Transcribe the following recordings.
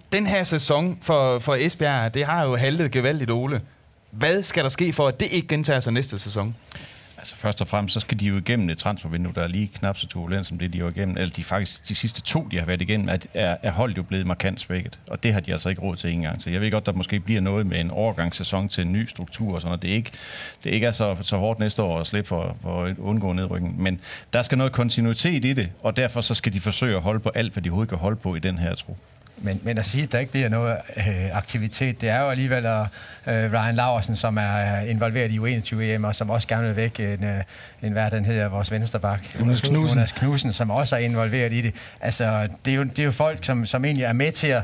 Den her sæson for Esbjerg, det har jo haltet gevaldigt, Ole. Hvad skal der ske for, at det ikke gentager sig næste sæson? Altså først og fremmest, så skal de jo igennem et transfervindue, der er lige knap så turbulent som det, de var igennem. Eller de sidste 2, de har været igennem, er holdet jo blevet markant svækket. Og det har de altså ikke råd til engang. Så jeg ved godt, der måske bliver noget med en overgangssæson til en ny struktur og sådan noget. Det ikke er så hårdt næste år at slippe for at undgå nedrykning. Men der skal noget kontinuitet i det, og derfor så skal de forsøge at holde på alt, hvad de overhovedet kan holde på i den her trup. Men at sige, at der ikke bliver noget aktivitet, det er jo alligevel Ryan Laursen, som er involveret i U21-EM, og som også gerne vil væk hvad den hedder, vores vensterbak. Jonas Knudsen, som også er involveret i det. Altså, det er jo folk, som egentlig er med til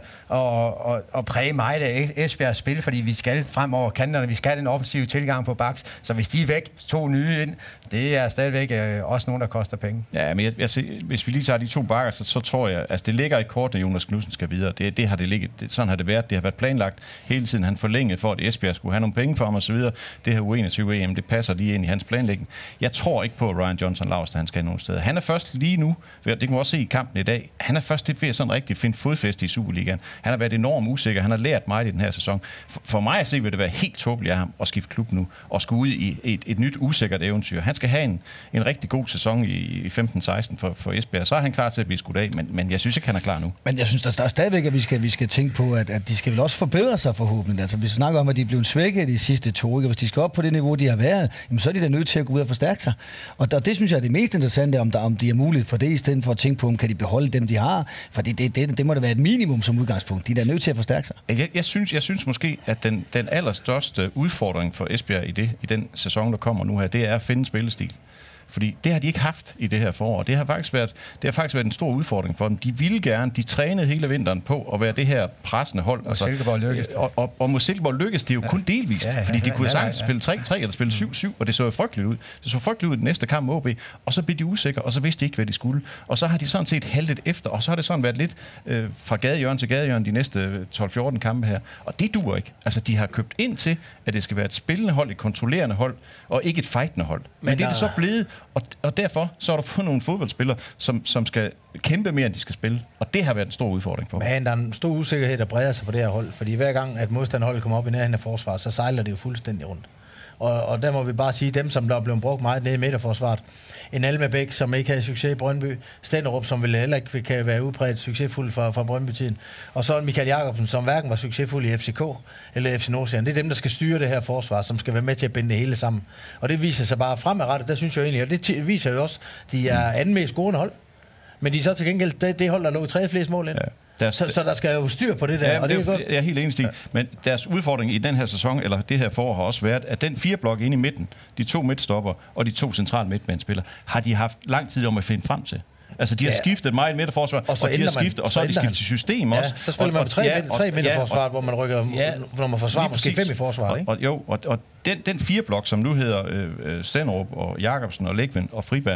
at præge meget af Esbjergs spil, fordi vi skal fremover kanterne, vi skal have en offensiv tilgang på baks, så hvis de er væk, 2 nye ind, det er stadigvæk også nogen, der koster penge. Ja, men hvis vi lige tager de 2 bakker, så tror jeg, altså det ligger i kortene, at Jonas Knudsen skal videre. Det har det ligget. Sådan har det været. Det har været planlagt hele tiden. Han forlængede for, at Esbjerg skulle have nogle penge for ham og så videre. Det her U21-EM, det passer lige ind i hans planlægning. Jeg tror ikke på, at Ryan Johnson Laursen, han skal nogen steder. Han er først lige nu, det kan man også se i kampen i dag, han er først lidt ved sådan rigtig finde fodfæste i Superligaen. Han har været enormt usikker. Han har lært meget i den her sæson. For mig at se, vil det være helt tåbeligt af ham at skifte klub nu og skulle ud i et nyt usikkert eventyr. Han skal have en rigtig god sæson i 15-16 for Esbjerg. Så er han klar til at blive skudt af, men jeg synes ikke, han er klar nu. Men jeg synes, der er stadigvæk, at vi skal tænke på, at de skal vel også forbedre sig forhåbentlig. Altså, hvis vi snakker om, at de er blevet svækket de sidste 2, ikke? Hvis de skal op på det niveau, de har været, jamen, så er de da nødt til at gå ud og forstærke sig. Og det synes jeg er det mest interessante, om de er muligt for det, i stedet for at tænke på, om kan de beholde dem, de har. For det må da være et minimum som udgangspunkt. De er da nødt til at forstærke sig. Jeg synes måske, at den allerstørste udfordring for Esbjerg i den sæson, der kommer nu her, det er at finde spillestil. Fordi det har de ikke haft i det her forår. Det har faktisk været en stor udfordring for dem. De ville gerne, de trænede hele vinteren på at være det her pressende hold. Og Silkeborg lykkes det. Og mod Silkeborg lykkes det jo kun delvist. Fordi de kunne sagtens spille 3-3 eller spille 7-7, og det så jo frygteligt ud. Det så frygteligt ud i den næste kamp med OB, og så blev de usikre, og så vidste de ikke, hvad de skulle. Og så har de sådan set haltet efter, og så har det sådan været lidt fra gadehjørne til gadehjørne de næste 12-14 kampe her. Og det duer ikke. Altså, de har købt ind til, at det skal være et spillende hold, et kontrollerende hold, og ikke et fightende hold. Men det er det så blevet. Og derfor så er der fået nogle fodboldspillere, som skal kæmpe mere, end de skal spille. Og det har været en stor udfordring for dem. Men der er en stor usikkerhed, der breder sig på det her hold. Fordi hver gang, at modstanderholdet kommer op i nærheden af forsvaret, så sejler det jo fuldstændig rundt. Og der må vi bare sige, dem, som der er blevet brugt meget nede i midterforsvaret. En Almabæk, som ikke havde succes i Brøndby. Stenderup, som vel heller ikke kan være udbredt succesfuld fra Brøndby-tiden. Og så Michael Jacobsen, som hverken var succesfuld i FCK eller FC Nordsjælland. Det er dem, der skal styre det her forsvar, som skal være med til at binde det hele sammen. Og det viser sig bare fremadrettet, der synes jeg egentlig, og det viser jo også, de er anden mest scorende hold. Men de er så til gengæld det hold, der lå 3. flest mål ind. Ja. Så der skal jo styr på det der, og det er godt. Jeg er helt enig, Stig. Men deres udfordring i den her sæson, eller det her forår, har også været, at den 4-blok inde i midten, de 2 midtstopper og de 2 centrale midtbanespillere, har de haft lang tid om at finde frem til. Altså, de har skiftet meget i midterforsvar, og så har de skiftet system også. Så spiller man på 3 midterforsvar, hvor man rykker, når man forsvarer måske 5 i forsvaret, ikke? Og den 4-blok, som nu hedder Stenderup og Jacobsen og Lægvind og Friberg,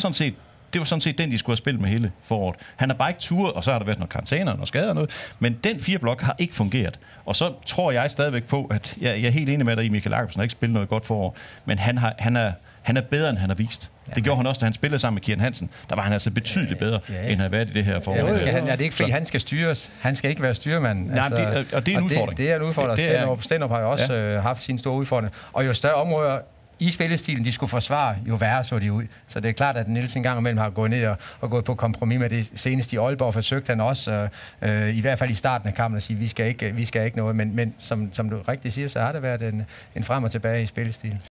det var sådan set den, de skulle have spillet med hele foråret. Han har bare ikke turet, og så har der været noget karantæner og noget skader og noget, men den 4-blok har ikke fungeret. Og så tror jeg stadigvæk på, at jeg er helt enig med dig i, Michael Jacobsen har ikke spillet noget godt forår, men han er bedre, end han har vist. Det gjorde han også, da han spillede sammen med Kian Hansen. Der var han altså betydeligt bedre, end han har været i det her forår. Ja, er det ikke, fordi han skal styres? Han skal ikke være styrmand. Nej, altså, og det er en udfordring. Det er en udfordring. Stenderup har jo også haft sine store udfordringer. Og jo større områder i spillestilen, de skulle forsvare, jo værre så de ud. Så det er klart, at Nielsen en gang imellem har gået ned og gået på kompromis med det. Senest i Aalborg forsøgte han også, i hvert fald i starten af kampen, at sige, vi skal ikke noget. Men som du rigtig siger, så har det været en frem og tilbage i spillestilen.